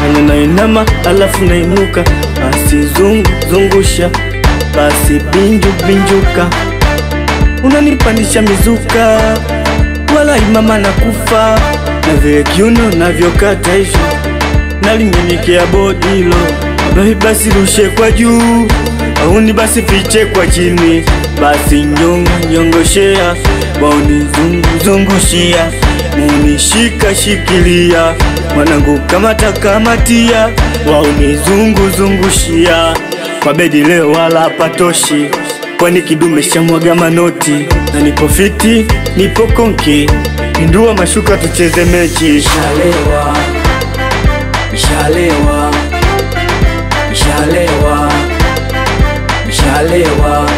fanya na inama alafu nainuka, basi zungusha, basi binjuka, unanipandisha mizuka, wala imama na kufa, na vile kiuno navyokata hivyo, nalinyenyekea bodilo, basi rushe kwa juu, au ni basi fiche kwa chini, basi nyongoshea, wauni zungushia, munishika shikilia, mwanangu kamatia, wauni zungushia, kwa bedi leo wala patoshi, kwani kidume shamwaga manoti, na nipo fiti, nipo konki, indua mashuka tucheze mechi. Shalewa, shalewa, shalewa, shalewa.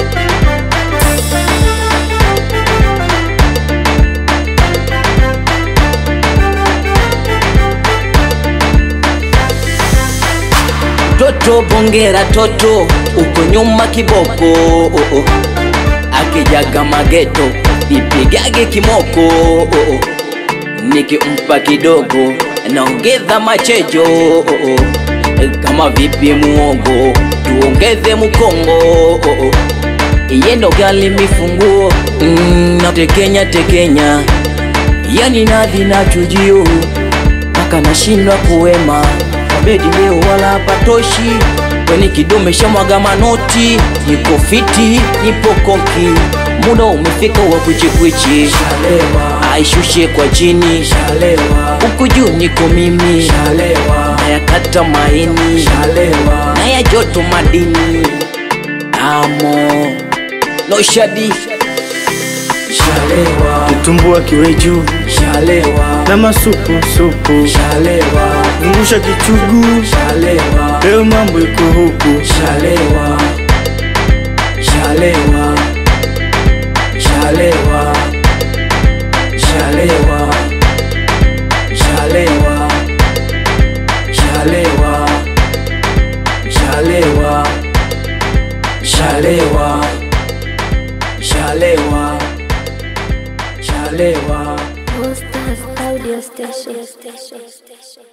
Toto bongera toto, uko nyuma kiboko, akijaga mageto, ipigage kimoko, nikimpa kidogo, naongeza machejo, kama vipi muogo, tuongeze mukongo, yendo gali mifunguo, tekenya, yani nadhi na chujio, paka nashindwa kuwema, bedi leo wala patoshi, kweni kidume shamwaga manoti, niko fiti, nipo konki, muda umefika wa kwichi, shalewa, aishushe kwa chini, shalewa, uku juu niko mimi, shalewa, na yakata maini, shalewa, na ya joto madini, amo, no shadi, shalewa, kitumbua kiwe juu, shalewa, na masupu, shalewa, zungusha kichugu, shalewa, leo mambo iko huku, shalewa, shalewa, shalewa, shalewa, shalewa, shalewa, shalewa, shalewa, shalewa, shalewa. Monsters Audio Station.